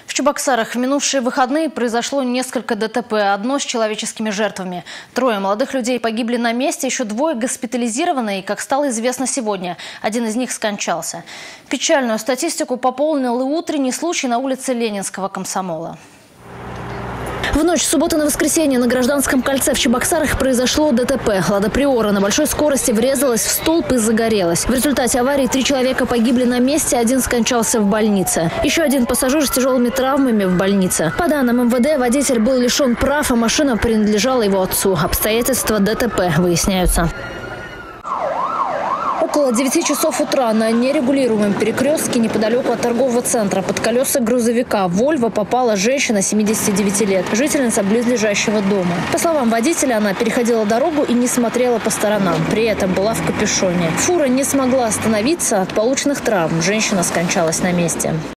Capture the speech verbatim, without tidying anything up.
В Чебоксарах в минувшие выходные произошло несколько ДТП, одно с человеческими жертвами. Трое молодых людей погибли на месте, еще двое госпитализированы, и, как стало известно сегодня, один из них скончался. Печальную статистику пополнил и утренний случай на улице Ленинского комсомола. В ночь с субботы на воскресенье на Гражданском кольце в Чебоксарах произошло ДТП. Лада Приора на большой скорости врезалась в столб и загорелась. В результате аварии три человека погибли на месте, один скончался в больнице. Еще один пассажир с тяжелыми травмами в больнице. По данным эм вэ дэ, водитель был лишен прав, а машина принадлежала его отцу. Обстоятельства ДТП выясняются. Около девяти часов утра на нерегулируемом перекрестке неподалеку от торгового центра под колеса грузовика «Вольво» попала женщина семидесяти девяти лет, жительница близлежащего дома. По словам водителя, она переходила дорогу и не смотрела по сторонам. При этом была в капюшоне. Фура не смогла остановиться от полученных травм. Женщина скончалась на месте.